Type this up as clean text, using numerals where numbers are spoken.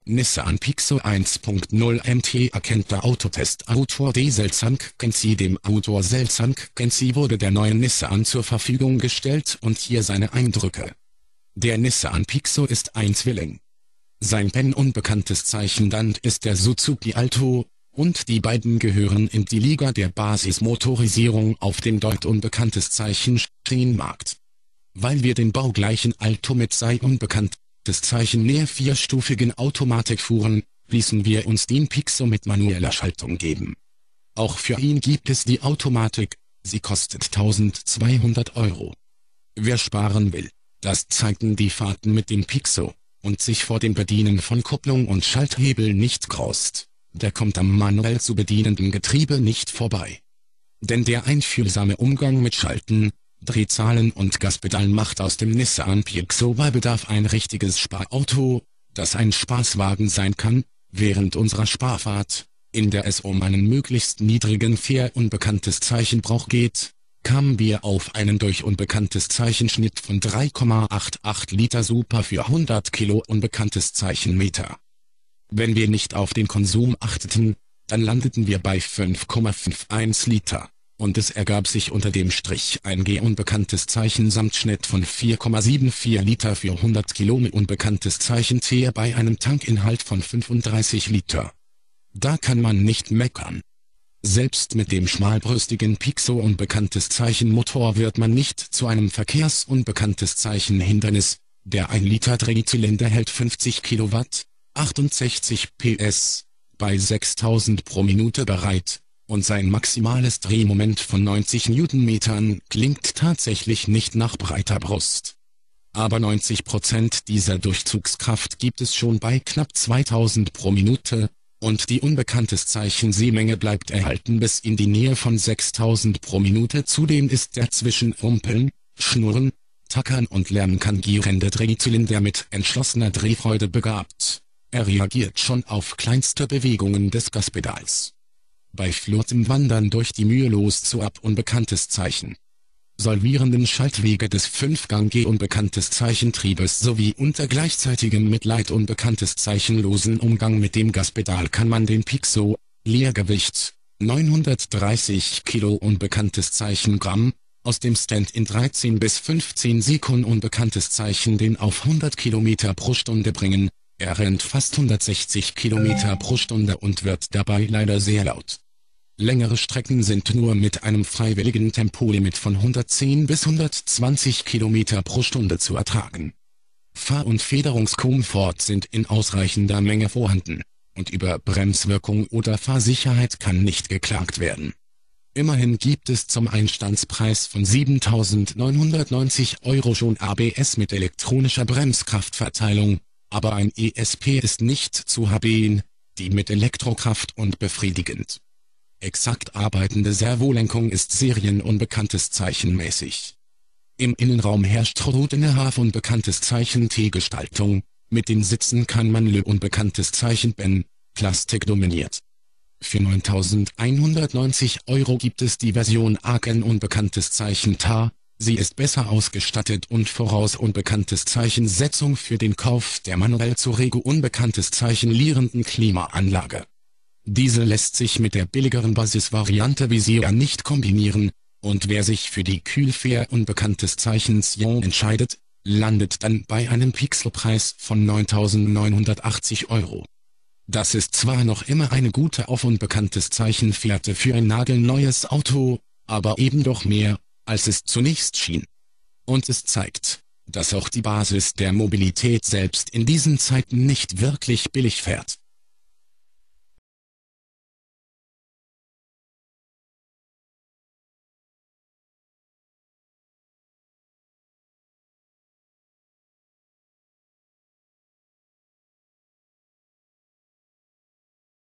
Nissan Pixo 1.0 MT erkennt der Autotest-Autor D. Selçuk-Kenci. Dem Autor Selçuk-Kenci wurde der neue Nissan zur Verfügung gestellt und hier seine Eindrücke. Der Nissan Pixo ist ein Zwilling. Sein unbekanntes Zeichen dann ist der Suzuki Alto, und die beiden gehören in die Liga der Basismotorisierung auf dem dort unbekanntes Zeichen Schienenmarkt. Weil wir den baugleichen Alto mit unbekanntes Zeichen näher vierstufigen Automatik fuhren, ließen wir uns den Pixo mit manueller Schaltung geben. Auch für ihn gibt es die Automatik, sie kostet 1.200 €. Wer sparen will, das zeigten die Fahrten mit dem Pixo, und sich vor dem Bedienen von Kupplung und Schalthebel nicht graust, der kommt am manuell zu bedienenden Getriebe nicht vorbei. Denn der einfühlsame Umgang mit Schalten, Drehzahlen und Gaspedal macht aus dem Nissan Pixo bei Bedarf ein richtiges Sparauto, das ein Spaßwagen sein kann. Während unserer Sparfahrt, in der es um einen möglichst niedrigen unbekanntes Zeichenbrauch geht, kamen wir auf einen durch unbekanntes Zeichenschnitt von 3,88 Liter Super für 100 Kilo unbekanntes Zeichenmeter. Wenn wir nicht auf den Konsum achteten, dann landeten wir bei 5,51 Liter. Und es ergab sich unter dem Strich ein unbekanntes Zeichen samt Schnitt von 4,74 Liter für 100 Kilo unbekanntes Zeichen T bei einem Tankinhalt von 35 Liter. Da kann man nicht meckern. Selbst mit dem schmalbrüstigen Pixo unbekanntes Zeichen Motor wird man nicht zu einem verkehrsunbekanntes Zeichen Hindernis. Der 1 Liter Drehzylinder hält 50 Kilowatt, 68 PS, bei 6000 pro Minute bereit. Und sein maximales Drehmoment von 90 Newtonmetern klingt tatsächlich nicht nach breiter Brust. Aber 90% dieser Durchzugskraft gibt es schon bei knapp 2000 pro Minute, und die unbekanntes Zeichen Seemenge bleibt erhalten bis in die Nähe von 6000 pro Minute. Zudem ist der zwischen Rumpeln, Schnurren, Tackern und Lärm tangierende Drehzylinder mit entschlossener Drehfreude begabt. Er reagiert schon auf kleinste Bewegungen des Gaspedals. Bei flottem Wandern durch die mühelos zu unbekanntes Zeichen solvierenden Schaltwege des 5-Gang unbekanntes Zeichentriebes sowie unter gleichzeitigem Mitleid unbekanntes zeichenlosen Umgang mit dem Gaspedal kann man den Pixo, Leergewicht, 930 Kilo unbekanntes Zeichen Gramm, aus dem Stand in 13 bis 15 Sekunden unbekanntes Zeichen den auf 100 Kilometer pro Stunde bringen. Er rennt fast 160 Kilometer pro Stunde und wird dabei leider sehr laut. Längere Strecken sind nur mit einem freiwilligen Tempolimit von 110 bis 120 Kilometer pro Stunde zu ertragen. Fahr- und Federungskomfort sind in ausreichender Menge vorhanden, und über Bremswirkung oder Fahrsicherheit kann nicht geklagt werden. Immerhin gibt es zum Einstandspreis von 7.990 € schon ABS mit elektronischer Bremskraftverteilung, aber ein ESP ist nicht zu haben, die mit Elektrokraft und befriedigend. Exakt arbeitende Servolenkung ist serienunbekanntes Zeichen mäßig. Im Innenraum herrscht routinhaft unbekanntes Zeichen T-Gestaltung, mit den Sitzen kann man unbekanntes Zeichen Ben, Plastik dominiert. Für 9.190 € gibt es die Version Aken unbekanntes Zeichen TA, sie ist besser ausgestattet und voraus unbekanntes Zeichensetzung für den Kauf der manuell zu Rego unbekanntes Zeichen lierenden Klimaanlage. Diese lässt sich mit der billigeren Basisvariante Visier nicht kombinieren, und wer sich für die Kühlfair unbekanntes Zeichen Sion entscheidet, landet dann bei einem Pixelpreis von 9.980 €. Das ist zwar noch immer eine gute auf unbekanntes Zeichen Fährte für ein nagelneues Auto, aber eben doch mehr, als es zunächst schien. Und es zeigt, dass auch die Basis der Mobilität selbst in diesen Zeiten nicht wirklich billig fährt.